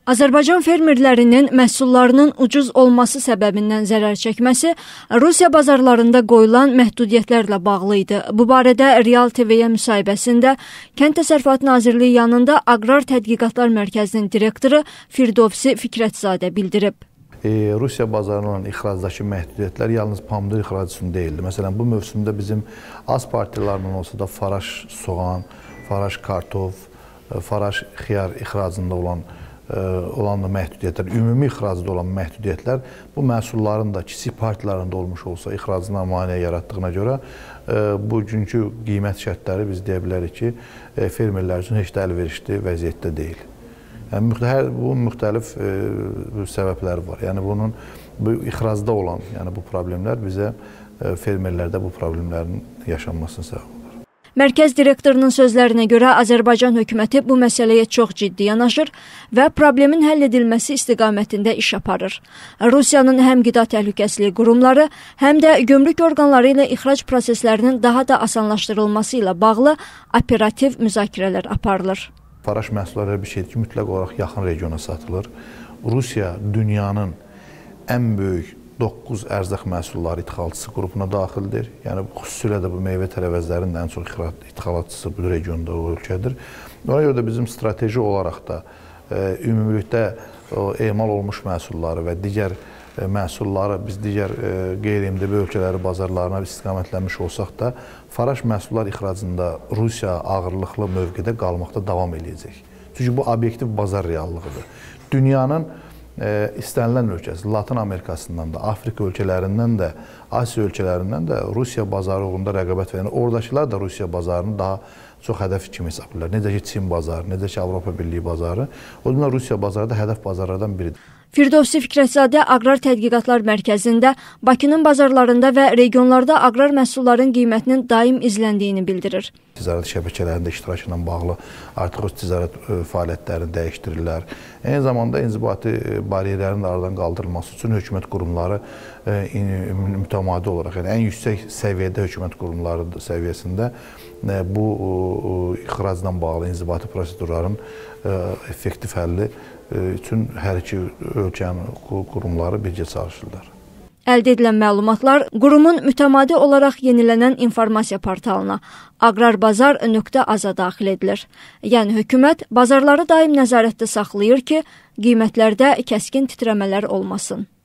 Azərbaycan fermerlərinin məhsullarının ucuz olması səbəbindən zərər çəkməsi Rusiya bazarlarında qoyulan məhdudiyyətlərlə bağlı idi. Bu barədə Real TV-yə müsahibəsində Kənd Təsərrüfatı Nazirliyi yanında Aqrar Tədqiqatlar Mərkəzinin direktoru Firdovsi Fikrətzadə bildirib. Rusiya bazarına olan ixracdakı məhdudiyyətlər yalnız pomidor ixracı üçün deyildi. Məsələn, bu mövsümdə bizim az partiyalarla olsa da faraş soğan, faraş kartof, faraş xiyar ixracında olan məhdudiyyətlər, ümumi ixracda olan məhdudiyyətlər bu məhsulların da kiçik partiyalarında olmuş olsa ixracına maneə yaratdığına görə bugünkü qiymət şərtləri biz deyə bilərik ki, fermerlər üçün heç də əlverişli vəziyyətdə deyil. Yəni, bunun müxtəlif səbəbləri var. Yəni, bu ixracda olan bu problemlər bizə fermerlərdə bu problemlərin yaşanmasına səbəb olur. Mərkəz direktorunun sözlərinə görə Azərbaycan hökuməti bu məsələyə çox ciddi yanaşır və problemin həll edilməsi istiqamətində iş aparır. Rusiyanın həm qida təhlükəsizliyi qurumları, həm də gömrük orqanları ilə ixrac proseslərinin daha da asanlaşdırılması ilə bağlı operativ müzakirələr aparılır. Faraş məhsulları bir şeydir ki, mütləq olaraq yaxın regiona satılır. Rusiya dünyanın ən böyük 9 ərzaq məhsulları ixalçısı qrupuna daxildir. Yəni, xüsusilə də bu meyvə tərəvəzlərinin ən çox ixalatçısı bu regionda o ölkədir. Ona görə də bizim strateji olaraq da ümumilikdə emal olmuş məhsulları və digər məhsulları biz digər qeyri-MDB ölkələri bazarlarına istiqamətlənmiş olsaq da, faraş məhsullar ixracında Rusiya ağırlıqlı mövqedə qalmaqda davam edəcək. Çünki bu obyektiv bazar reallığıdır. Dünyanın istənilən ölkəsi, Latin Amerikasından da, Afrika ölkələrindən də, Asiya ölkələrindən də Rusiya bazarı uğrunda rəqabət verir. Oradakılar da Rusiya bazarını daha çox hədəf kimi hesablayırlar. Necə ki, Çin bazarı, necə ki, Avropa Birliyi bazarı. O yüzden Rusiya bazarı da hədəf bazarlardan biridir. Firdovsi Fikrətzadə Aqrar Tədqiqatlar Mərkəzində Bakının bazarlarında və regionlarda aqrar məhsulların qiymətinin daim izləndiyini bildirir. Ticarət şəbəkələrində iştirak ilə bağlı artıq öz ticarət fəaliyyətlərini dəyişdirirlər. Eyni zamanda inzibati bariyerlərin aradan qaldırılması üçün hökumət qurumları mütəmadi olaraq, yəni ən yüksək səviyyədə hökumət qurumları səviyyəsində bu ixracla bağlı inzibati prosedurların effektiv həlli üçün hər iki ölkənin qurumları birgə çalışırlar. Əldə edilən məlumatlar qurumun mütəmadi olaraq yenilənən informasiya portalına agrarbazar.az-a daxil edilir. Yəni, hökumət bazarları daim nəzarətdə saxlayır ki, qiymətlərdə kəskin titrəmələr olmasın.